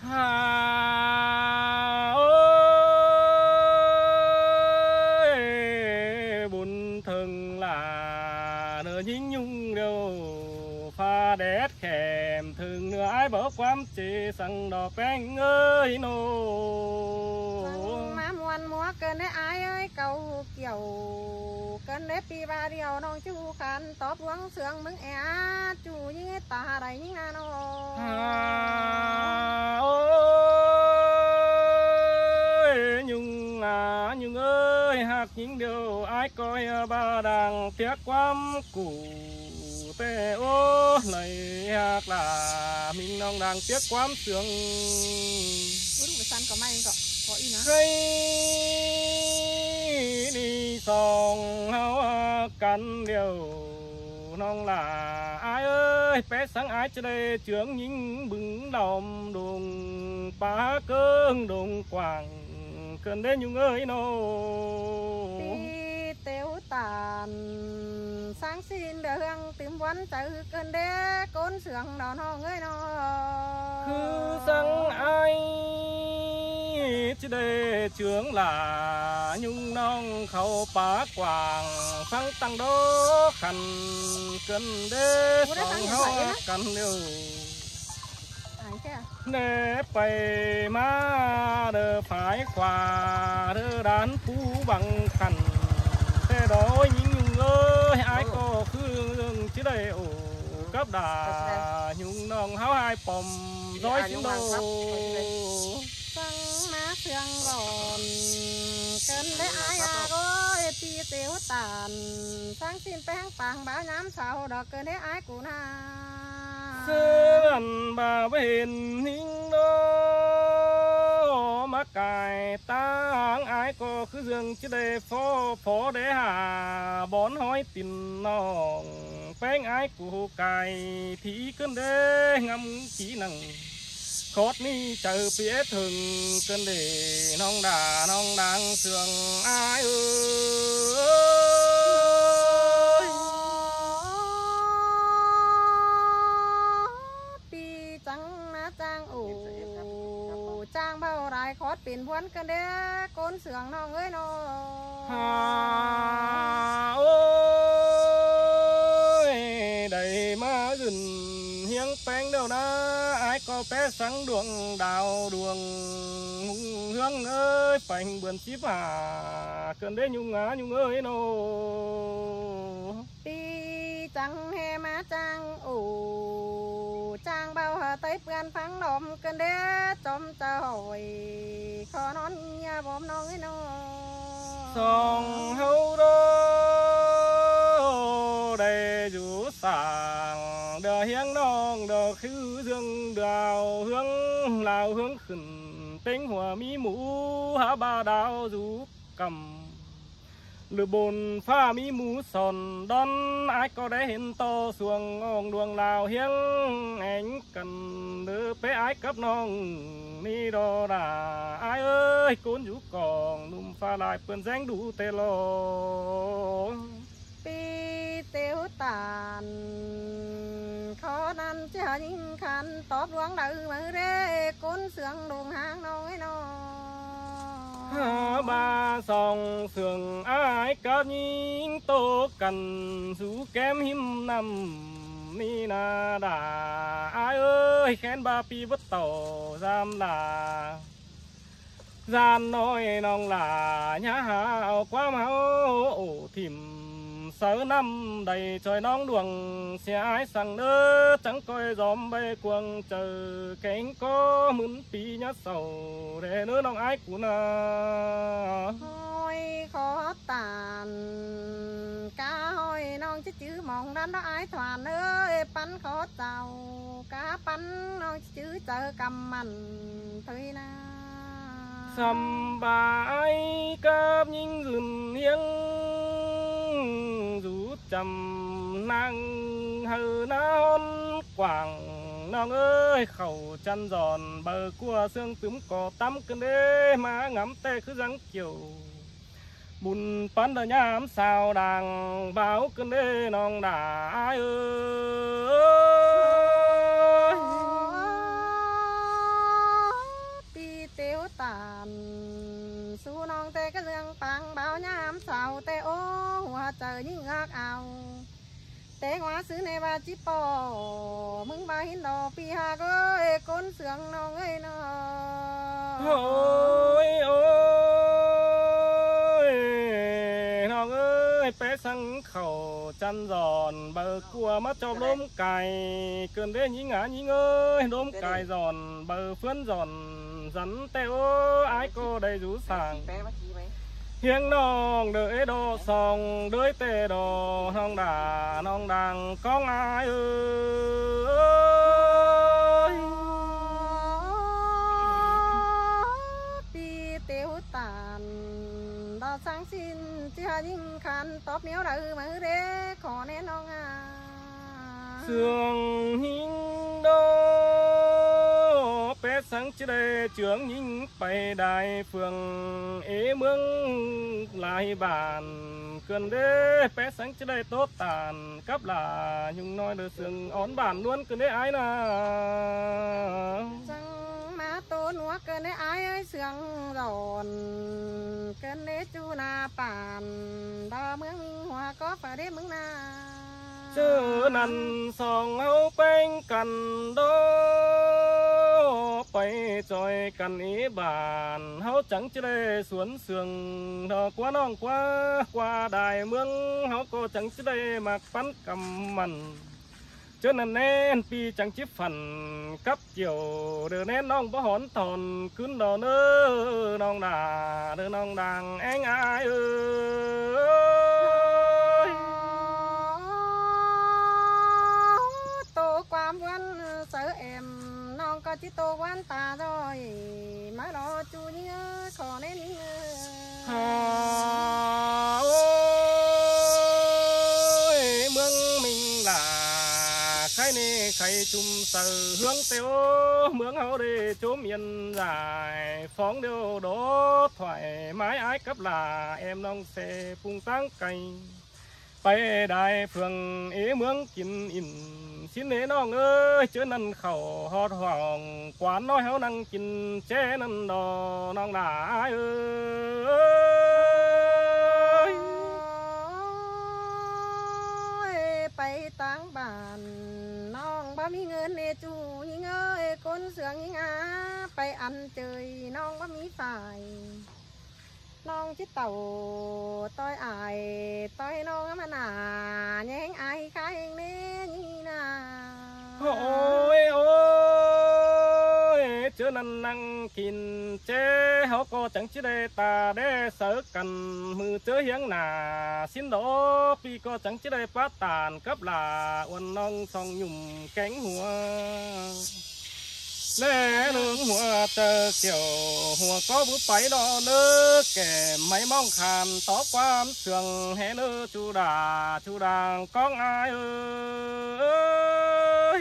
ơi buồn thường là nửa nhính nhung đâu pha đét kèm thường nửa ai bỏ quám chỉ sang đỏ bánh ơi nô má muôn múa cơn đấy ai ơi cầu kiểu cơn đấy pi ba điều non chú khăn tóp uống sương mừng é chú những ta đầy những ano ôi nhung ơi hạt những điều ai coi ba đằng tiếc quắm củ tê ô này hạt là mình nong đang tiếc quắm sương đúng phải săn có may có ý nữa khi đi sòng hao cắn điều nong là ai ơi bé sáng ai cho đây trưởng những bừng lòng đùng phá cơn đùng quảng cơn đến nhung ơi nô tiêu tàn sáng xin đường tìm quán từ cơn đế côn sương đòn ho người nó cứ sáng ai chứ đây trưởng là nhung nong khâu phá quảng phăng tăng đó khăn cơn đế sòng hao cắn điều nè bay má đờ phải quà đờ đán phú bằng khăn thế đó những ơi ai có phương chứ đây ổ cấp đà nhung nong háo hai pom rối chúng đâu sang má sương gòn cơn đấy ai ơi pi tiêu tàn sáng xin beng pàng báo nhám sao đỏ cơn đấy ai cụ na sương bà bên hình đó má cài tang ai có cứ dương chứ đây phó để hà bón hói tin nòng bánh ai của cài thì cơn đế ngâm chỉ năng khót ni chờ phía thường cơn để nong đang sương ai ơi pi trắng má trang ủ trang bao đại khót tiền buôn cơn đế côn sương nó người nó ôi đầy má rừng hiếng bánh đâu đó ai có bé sáng đường đào đường hương ơi phành vườn chip à cơn đế nhung ơi nô pi trắng he má trang ủ trang bao hà tây gan phăng đom cơn đế chom chờ hỏi khó non nhà bom non ấy nó song hâu đó đầy rủ sàng đờ hiếng non đờ khứ dương đào hướng lào hướng khẩn tính hòa mỹ mũ há ba đào rú cầm lửa bồn pha mỹ mũ sòn đón ai có để hiện to xuồng ngon đường lào hiếng ánh cần đỡ bé ai cấp non ni đo đà ai ơi cốn rú còn nùm pha lại vườn ránh đủ tê lo pi tiêu tàn khó năn chứ những khăn tóp luống đợi mở rê côn sương đùng hàng nói nó ba sòng sườn ai có những tô cần rú kém hiếm nằm ni na đà ai ơi khen ba pi vất tổ giam là gian nói nong là nhá hào quá máu ổ thìm sáu năm đầy trời nóng đường xe ái sang nơ chẳng coi gióm bay cuồng chờ cánh có muốn pi nhát sầu để nơ nong ái của na hoi khó tàn cá hoi non chứ chữ mong đắn đó ai thoàn ơi bắn khó tàu cá bắn non chứ chờ cầm mặn thôi na sầm bà ai cáp những rừng hiếng rú chầm năng hờ non quảng nong ơi khẩu chăn giòn bờ cua xương túm cỏ tắm cơn đế má ngắm tê cứ răng chiều bùn bắn đờ nhám sao đàng báo cơn đế nong đà ai ơi ก็เรื่องปังเบายามเสาแต่โอ้หัวใจยิ่งงักเอาแต่หัวซื้อในบาจิปอมึงบาหินดอกปีหาก็ก้นเสืองน้องน้อโอ้ยโอ้ยน้องเป๊ะสังเข่าจันgiòn bờ cua mắt cho đốm cài cơn đế nhí ngã nhí đốm cài giòn bờ phướn giòn rắn teo ái cô đầy rú sàng hiếng nong đợi đồ sòng đới tê đồ nong đàng con ai ơi đi tiêu tàn đo sáng xin chia những khăn tóc miếu đời mà đế khó nên nong sương hình đô bé sáng trước đây trưởng những bay đài phường ế mương lại bàn cơn đế bé sáng trước đây tốt tàn cắp là nhung nói được sương ón bản luôn cơn đế ai nào chẳng má tô núa cơn đế ai ơi sương giòn cơn đế chu na bản đo mương hoa có phải đế mương na chứ nằn sòng hấu quanh cằn đó bay trôi cằn ý bàn hấu trắng chứ đây xuống sườn đò quá non qua đài mương hấu cô trắng chứ đây mặc bắn cầm mần chứ nằn nên pi trắng chiếc phần cấp chiều đưa nên non bó hón thòn cún đò nơ non đà đưa non đàng anh ai ơi quan quan sợ em non có chỉ tô quan ta rồi má đó chú nhớ còn nên ôi mương mình là khai nê khai chung sờ hướng teo mương hậu đi chỗ miền dài phóng điều đó thoải mái ái cấp là em non xe phung tăng cành bay đại phường ế mương kín in xin nếน้องเอ้ยเจอนั่นเข่าฮอดห่องกวานน้อยเฮานั่งกินแจ้นั่นดอน้องด่าเอ้ยไปต่างบ้านน้องบ่มีเงินเนจูยิงเอ้ยคนเสืองยิงอาไปอันเจยน้องบ่มีฝ่ายน้องจิตเต่าต้อยอายต้อยน้องมันหนาแย่งอายข้าเองเน่นี่นาโอ้ยโอ้ยเจอนั่นนั่งกินเจ้เฮาก็จังจิได้ตาได้เสือกันมือเจอเฮียงหน้าสินดอปีก็จังจิได้ป้าตานกับลาวันน้องส่องหยุ่มแกงหัวแน่นึงหัวเจอเกี่ยวหัวก็บุไปดอเนื้อแก่ไม่มองขานต่อความเสื่องแห่เนื้อจูดางก้องอายเอ้ย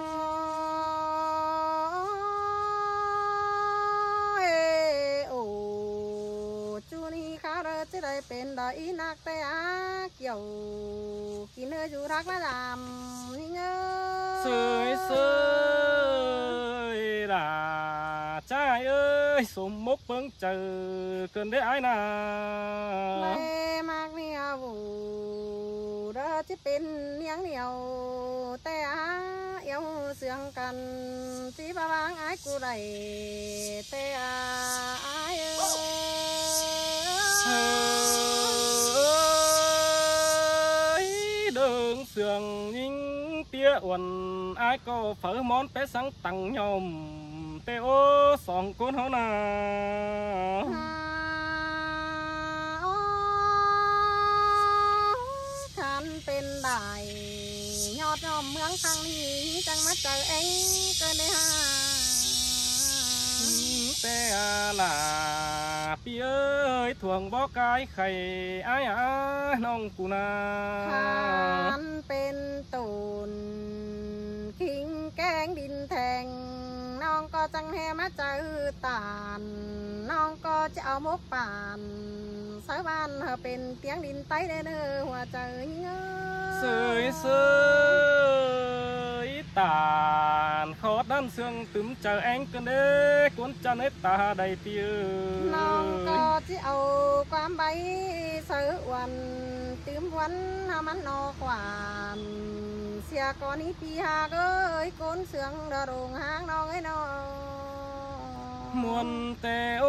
โอ้จูนี่ข้าเด้อจะได้เป็นดอกอีนักแต่อาเกี่ยวกินเนื้อจูรักมาดำนี่เงอเสยlà trai ơi sum mốc bưng chờ cơn đấy ai nào แม่มากเนี่ยวูเด้อจะเป็นเลี้ยงเดียวแต่อาเอวเสียงกันที่บางไอ้กูได้แต่อาย đường sườn những tia uẩn ai có phở món bé sáng tặng nhom tê ô sòng côn hó nà ขันเป็นได้ยอดยอมเมืองทางนี้จังมาเจอเองเกินได้ห้า tê là pi ơi thuồng bó cái khay aiน้องกูนาขันเป็นตูนคิงแกงดินแทงน้องก็จังแห่มาเจอตานน้องก็จะเอามกป่านสายบ้านเธอเป็นเตียงดินไต้เด้อหัวใจเงาเสยเสยตานขอด้านเสื่องตึมเจอแองกันเด้กวนจันเอตาได้เตียน้องก็จะเอาความใบเสือวันตื้มวันหามันนอกหวานเสียก่อนนี้ปีหาเอ้ยโกนเสืองดารงหางน้องเอ้ยน้องมวนแต่โอ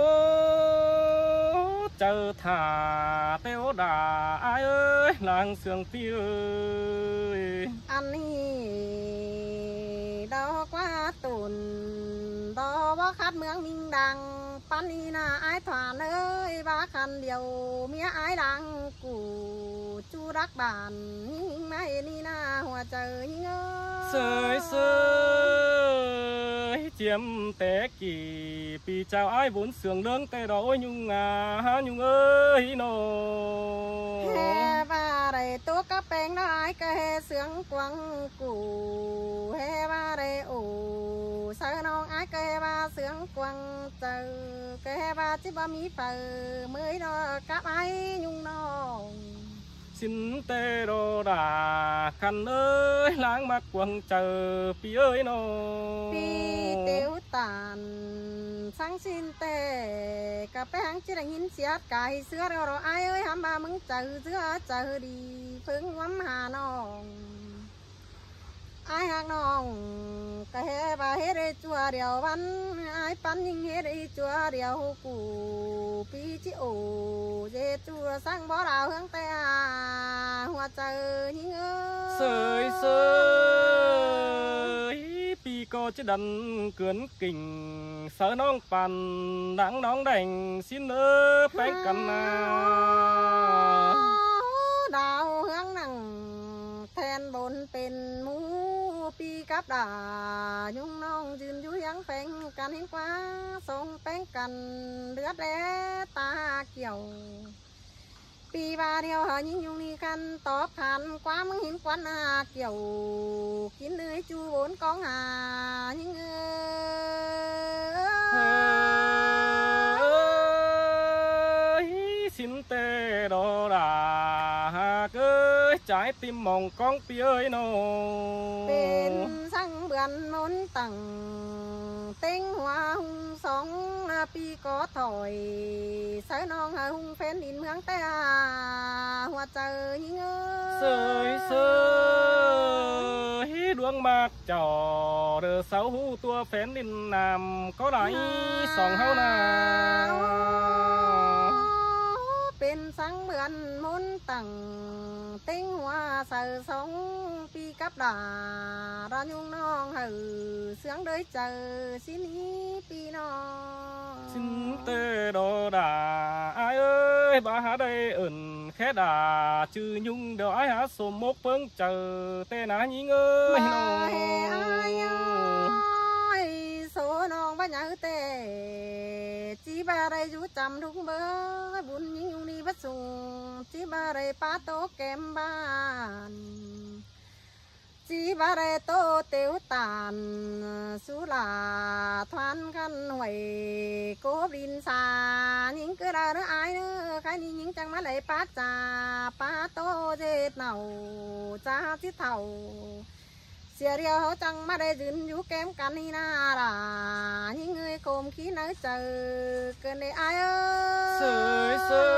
เจอถาเต้วด่าอายเอ้ยลางเสื่องปีเอ้ยอันนี้ดอกว่าตุนดอกว่าคัดเมืองมิงดังปันนี้นะอายถวานเอ้ยบ้าคันเดียวเมียอายดังกูจูรักบานยิ่งไม่นี่นะหัวใจยิ่งเสยเสยเจียมแต่กี่ปีเจ้าอายบุญเสื่องเรื่องแต่ดอกยุ่งยุ่งเอ้ยโนแฮ่บ้าไรตัวกระแปงได้ก็แฮ่เสืองกวังกูแฮ่บ้าไรโอ้เสือน้องอายก็แฮ่บ้าเสืองกวังเจอก็แฮ่บ้าจิบ่มีเปิดเมื่อยดอกกับไอ้ยุ่งน้องสินเตโรดาคันเอ้ยล้างมากวงเจอปีเอ้ยโนปีเตียวตานสังสินเตกับแป้งจะได้ยินเสียดไก่เสือเราไอ้เอ้ยหำบามึงเจอเสือเจอดีเพิ่งวัมหาน้องไอ้หักน้องก็เฮบาเฮได้จัวเดียววันไอ้ปันยิงเฮได้จัวเดียวกูปีจิโอเจจัวสั่งบ่ดาวเฮืองแต่หัวใจยิงเสยเสยปีก็จะดันเกินกิ่งเสือน้องปั่นดังน้องแดงสิ้นเอ้อแป้งกันนาดาวเฮืองนั่งแทนบนเป็นมูปีกับดายุ่งน้องยืนอยู่ยังแป้งกันเห็นกว่าส่งแป้งกันเลือดแร่ตาเกี่ยวปีบาเดียวหายิ่งยุ่งนี่กันตอบทันกว่ามึงเห็นควันเกี่ยวกินเลยจูบนกองหายิ่งสินเตโดดาเก้ยtrái tim mong con pi ơi nô เป็นสังเบือนมนตังเต็งหัวหุงสองปีก็ถอยสายน้องหาหุงแฟนดินเมืองแต่หัวใจยิ่งเสยเสยดวงมากจอเดือเสาหูตัวแฟนดินนำก็ไหลสองเฮานาเป็นสังเบือนมนตังเต็งหัวใส่สองปีกับดารายุงน้องหือเสียงเด้ยเจอสินี้ปีน้องสินเตโดดาไอ้เอ้ยbàหาđây ẩn khé đà trừ nhung đều ai há sổ mốc phương chờ tê ná nhí ơi ai ơi số non bá nhớ tê chỉ ba đây chú chăm đúng bớ buồn những nhung đi bắt sùng chỉ ba đây phá tố kém bàn chỉ ba đây tô tiêu tàn sú là thoăn khăn huệ cố bin xa những cái đó nữa ai nữa cái đi những chẳng má lấy phá trà phá tô dệt nào cha chiếc thầu xìa điều hỗ chẳng má đây dừng chú kém cắn đi na là những người cùng khí nới chờ cơn đây ai ơi sơi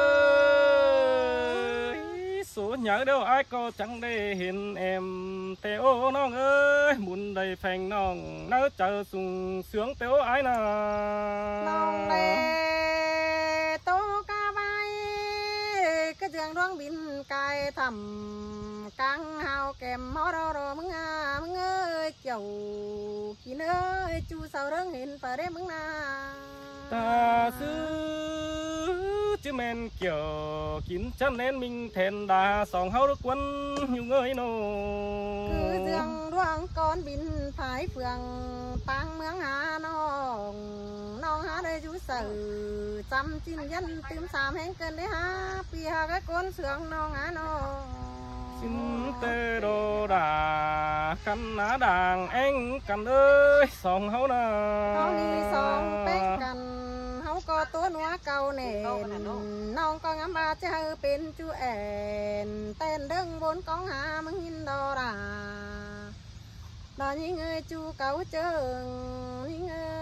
sơi số nhớ đâu ai có chẳng để hiện em teoน้องเอ้ยมุนได้แฟงน้องเนื้อเจอสุ่งเสียงเตวไอ้น่ะน้องเด้โตกะใบก็เจืองดวงบินกายทำกังหาวแก้มมอรอมึงเอ้ยเกี่ยวกินเอ้ยจูเสาเรื่องเห็นเปิดได้มึงนาตาซื้อchứ men kiểu kín chân lên mình thèn đà sòng hao được quân nhiều người nô cứ dương đoan con bin phải phường tăng mướn hà non hà đây chú sử chăm chín dân tím xàm hén cơn đấy ha pi hà cái con sương non hà non xin tê đồ đà khăn ná đàng anh cần ơi sòng hấu nà hấu ni sòng bé cần hấu cóตัวนัวเก่าเน่น้องก็งามบาจะเป็นจูแอนเต้นเด้งบนกองหามึงหินดอดาดอยิ่งเอ้ยจูเก่าเจิงยิ่งเอ้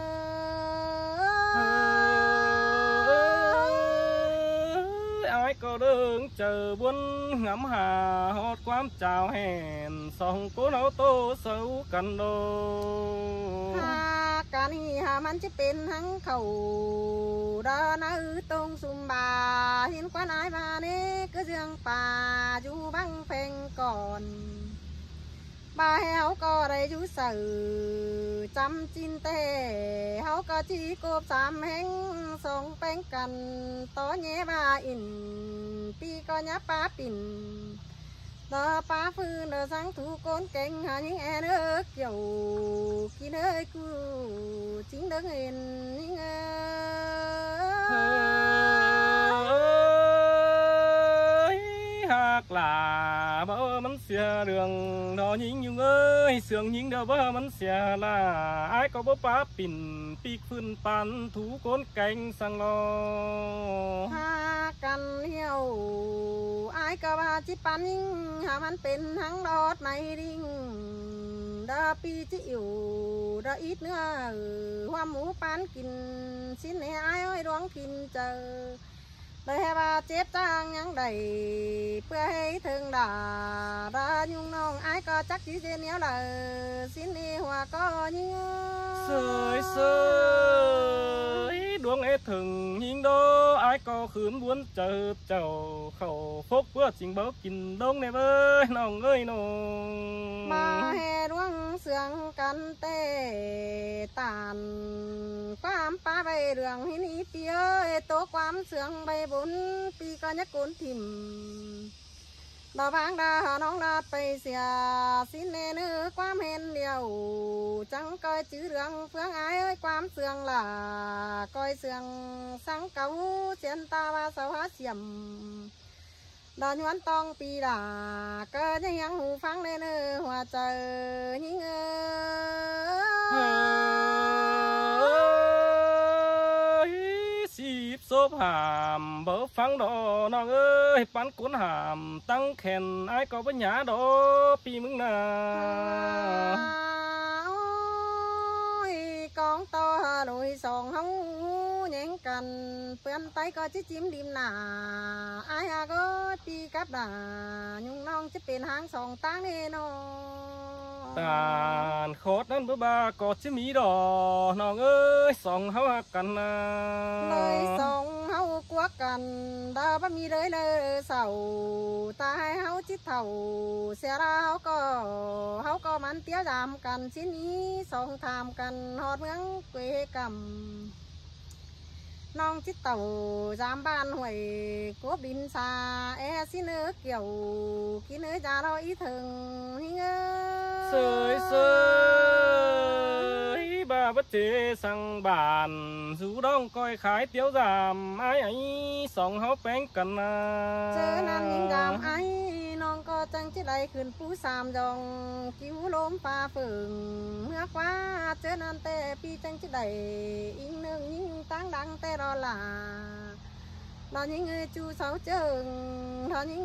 ai có đường chờ buôn ngắm hà hót quám chào hẹn song cố nấu tô xấu cần đồ การนี่หามันจะเป็นหังเขาดอนะตรงซุมบาเห็นกว่านายมาเน่ก็เรื่องป่าอยู่บังเพลงก่อนบาให้เขาก็ได้อยู่สื่อจำจินเต้เขาก็จีกบสามแห่งสองแป้งกันต่อแย่บาอินปีก็ยับป้าปิ่นต่อป้าฟื้นเดือสังถูกนเก่งหาnhững e nước dầu khi nơi cu chính đứng hình những hạc là bơ mắn xìa đường đó nhính nhung ơi sườn nhính đâu bơ mắn xìa là ai có bố bá pin pi phun pan thú côn canh sang lo haกันเหี่ยวไอ้กะว่าจิปันยิ่งหามันเป็นทั้งดอดไม่ดิ่งดาปีจิ๋วดาอีทเนื้อหัวหมูปานกินชิ้นนี้ไอ้อ้อยร้องกินเจอได้ว่าเจ็บจางยังได้เพื่อให้ถึงด่าดายุ่งน้องไอ้ก็จักจีเจเนียวเลยสิ้นนี้หัวก็ยิ่งเสยเสยดวงเอถึงยิ่งโดไอ้ก็ขืนบ้วนเจอเจ้าเขาพกเพื่อจิงเบิกกินดงในเบ้ยน้องเอ้ยน้องมาแห่ดวงเสียงกันเตะตานความป้าใบเรื่องให้นี้เปียโตความเสียงใบบนปีก็ยักโกนถิ่มดอกบางดาน้องลาดไปเสียสิ้นเนื้อความเห็นเดียวจังก้อยจื้อเรื่องเฟืองไอ้เอ้ยความเสื่องล่ะก้อยเสื่องสังเก่าเสียนตาว่าเสาหาเสียมดอนย้อนตองปีด่าก็ยังหูฟังเนื้อหัวใจยิ่ง xốp hàm bỡ phăng đỏ nó ơi bắn cuốn hàm tăng khen ai có với nhá đó pi mừng nà ôi con to đuôi sòn hông nhén cành bên tay có chiếc chim đêm nà ai à có pi cáp đà nhung non chiếc bên hang sòn táng đi nó tàn khótนั้นbữa ba có chiếc mí đỏ nó ơi sòng háoกันเลยสองเฮากวักกันดาบ่มีเลยเสาตายเฮาจิตเท่าเสียดาเฮาก็มันเตี้ยดามกันชิ้นนี้สองทามกันฮอดเมืองเกวกำน้องจิตเต่าจามบ้านห่วยกบดินซาสิเนื้อเกี่ยวกินเนื้อจาเราอีถึงหิ้งเสยเสยbà bất chế sang bàn dù đông coi khái tiếu giảm ai ấy sòng háo bén cần เจอนั่นยิ่งดามไอ้น้องก็จังจะได้ขึ้นผู้สามดองคิ้วล้มฟ้าฝนเมื่อกว่าเจอนั่นแต่ปีจังจะได้อีกหนึ่งยิ่งตั้งดังแต่รอหล่าเรายิ่งจูเสาเจิงเรายิ่ง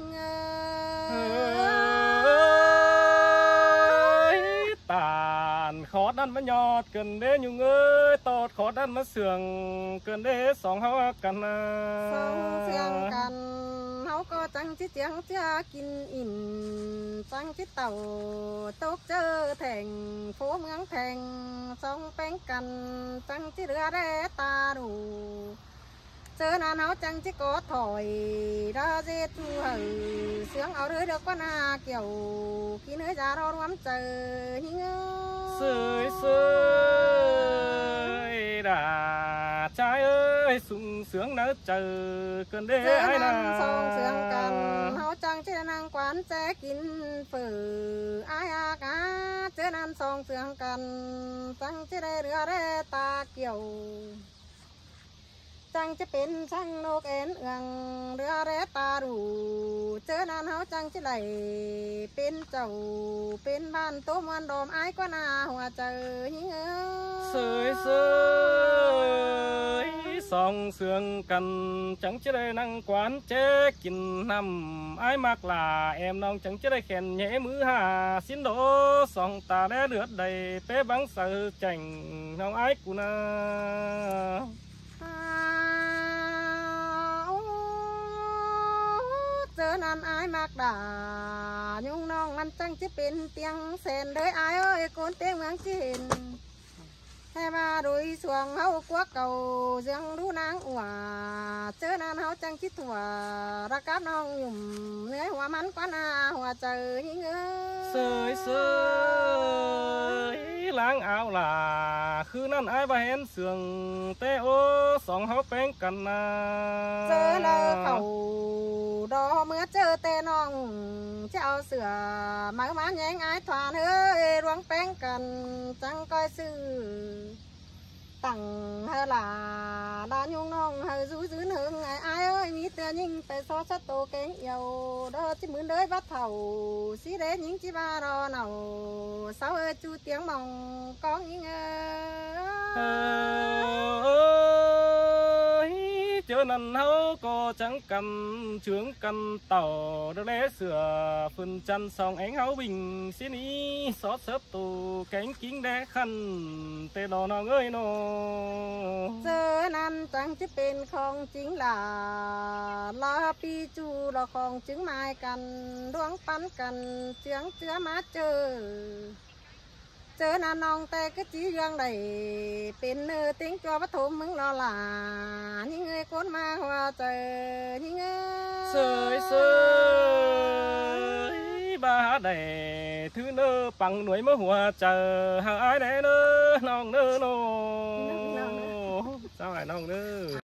ตานขอดนั่นมันยอดเกินเด้ยุ่งเอ้ยตอดขอดนั่นมันเสื่องเกินเด้สองเขากันสองเสียงกันเขาก็จังจิเจียงจะกินอิ่มจังจิเต่าตกเจอแทงโฟเมืองแทงสองแป้งกันจังจิเรือได้ตาดูเจอหน้าเขาจังจิกอดถอยดาเจจูเหอเสียงเอาเรือเด็กว่านาเกี่ยวกินเนื้อจารอรวมเจอหิ้งเสยเสยด่าชายเอ้ยสุ่งเสียงเนื้อเจอเกินเด้ไอ้นาสองเสียงกันเขาจังจินางกวานแจกินฝือไอ้อากาเจอนั้นสองเสียงกันจังจิได้เรือได้ตาเกี่ยวจจังจะเป็นช่างนกเอ็นเอืองเรือแร่ตาดูเจอนานเฮาจังจะไหลเป็นเจ้าเป็นบ้านตัวมันดอมอายก็น่าหัวใจหิงเสยเสยสองเสืองกันchẳng chỉ đây năng quán chế kín nằm ai mặc là em nong chẳng chỉ đây khen nhẹ mứ hà xin đổ song ta đé lướt đầy bé bắn sợ chành nong ái của na เจอนั้นอายมากด่ายุ่งน้องมันจังจะเป็นเตียงเส้นเลยอายเอ้ยโกนเตียงเมืองจีนให้มาโดยสวงเฮากวักเก่าเสียงดูนางอัวเจอนั้นเฮาจังจิตหัวรักกับน้องหยุ่มเนื้อหัวมันกว่าหน้าหัวเจอยิ่งเสยเสยล้างเอาล่ะคือนั่นไอ้บ่เห็นเสืองเตโอสองเฮาแป้งกันนะเจอแล้วเขาดอเมื่อเจอเตน้องจะเอาเสือมาแย่งไอ้ทวานเฮ้ยรวงแป้งกันจังก้อยซื้อตั้งเฮล่ะดายุ่งน้องเฮซื้อหึงไอ้เอ้ยมีเตือนยิงไปซอชัดโตเก่งเอียวเด้อจิมือเด้ยบัดเถ่าสีเด้ยิงจิบารอเนาเสาเอ้ยจูเตียงมองกองยิง chớ nần hấu có chẳng cầm trướng cầm tàu đỡ lẽ sửa phần chân song ánh hấu bình xin ý xót xớp tù cánh kính đẽ khăn tê đò nó ngơi nô chớ nần chẳng chứ bên không chính là lo pi chu lo không chứng mai cần đuông bắn cần chướng chứa má chơเจอนาน้องแต่ก็จีเรื่องใดเป็นเนื้อติ้งจัวปฐมมึงรอหลายิ่งเงยก้นมาหัวเจอยิ่งเงยเสยเสยบ้าใดthứ nơ bằng nuôi mơ hòa chờ hai đẻ nơ non nơ nô sao lại non nơ